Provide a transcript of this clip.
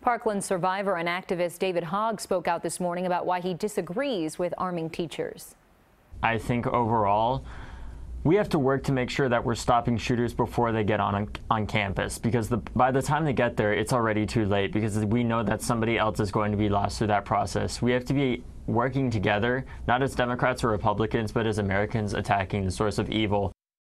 Parkland survivor and activist David Hogg spoke out this morning about why he disagrees with arming teachers. I think overall, we have to work to make sure that we're stopping shooters before they get on campus, because by the time they get there, it's already too late, because we know that somebody else is going to be lost through that process. We have to be working together, not as Democrats or Republicans, but as Americans attacking the source of evil